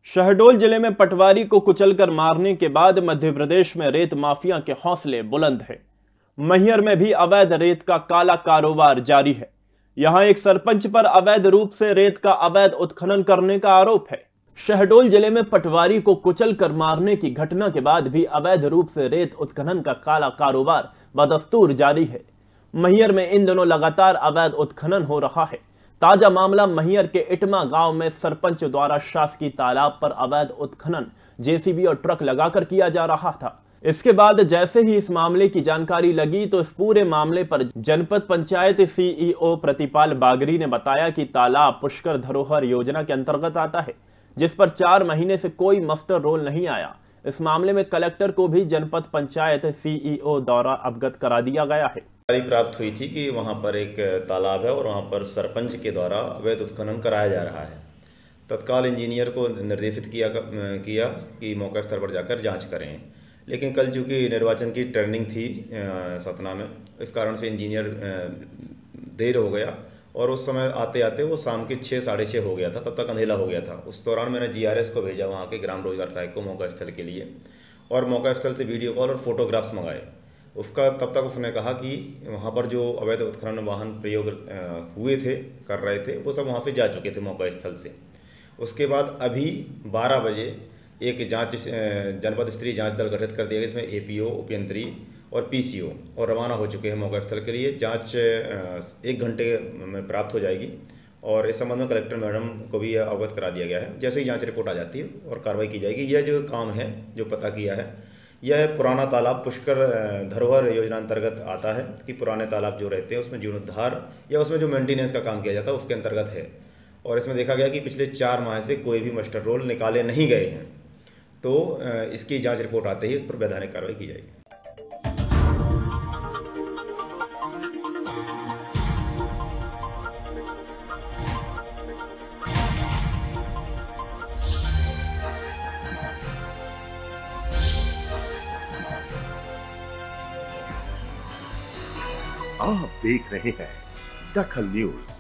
शहडोल जिले में पटवारी को कुचलकर मारने के बाद मध्य प्रदेश में रेत माफिया के हौसले बुलंद हैं। मैहर में भी अवैध रेत का काला कारोबार जारी है। यहां एक सरपंच पर अवैध रूप से रेत का अवैध उत्खनन करने का आरोप है। शहडोल जिले में पटवारी को कुचलकर मारने की घटना के बाद भी अवैध रूप से रेत उत्खनन का काला कारोबार बदस्तूर जारी है। मैहर में इन दिनों लगातार अवैध उत्खनन हो रहा है। ताजा मामला मैहर के इटमा गांव में सरपंच द्वारा शासकीय तालाब पर अवैध उत्खनन जेसीबी और ट्रक लगाकर किया जा रहा था। इसके बाद जैसे ही इस मामले की जानकारी लगी तो इस पूरे मामले पर जनपद पंचायत सीईओ प्रतिपाल बागरी ने बताया कि तालाब पुष्कर धरोहर योजना के अंतर्गत आता है, जिस पर 4 महीने से कोई मस्टर रोल नहीं आया। इस मामले में कलेक्टर को भी जनपद पंचायत सीईओ द्वारा अवगत करा दिया गया है। प्राप्त हुई थी कि वहां पर एक तालाब है और वहां पर सरपंच के द्वारा अवैध उत्खनन कराया जा रहा है। तत्काल इंजीनियर को निर्देशित किया कि मौका स्थल पर जाकर जांच करें, लेकिन कल चूँकि निर्वाचन की टर्निंग थी सतना में, इस कारण से इंजीनियर देर हो गया और उस समय आते आते वो शाम के 6 साढ़े 6 हो गया था। तब तक अंधेला हो गया था। उस दौरान मैंने GRS को भेजा वहाँ के ग्राम रोजगार सहायक को मौका स्थल के लिए, और मौका स्थल से वीडियो कॉल और फोटोग्राफ्स मंगाए। तब तक उसने कहा कि वहाँ पर जो अवैध उत्खनन वाहन प्रयोग हुए थे, कर रहे थे, वो सब वहाँ पे जा चुके थे मौका स्थल से। उसके बाद अभी 12 बजे एक जनपद स्तरीय जांच दल गठित कर दिया गया, इसमें APO, उपयंत्री और PCO और रवाना हो चुके हैं मौका स्थल के लिए। जांच 1 घंटे में प्राप्त हो जाएगी और इस संबंध में कलेक्टर मैडम को भी अवगत करा दिया गया है। जैसे ही जांच रिपोर्ट आ जाती है और कार्रवाई की जाएगी। यह जो काम है, जो पता किया है, यह पुराना तालाब पुष्कर धरोहर योजना अंतर्गत आता है कि पुराने तालाब जो रहते हैं उसमें जीर्णोद्धार या उसमें जो मेंटेनेंस का काम किया जाता है उसके अंतर्गत है। और इसमें देखा गया कि पिछले 4 माह से कोई भी मस्टर रोल निकाले नहीं गए हैं। तो इसकी जांच रिपोर्ट आते ही इस पर वैधानिक कार्रवाई की जाएगी। आप देख रहे हैं दखल न्यूज।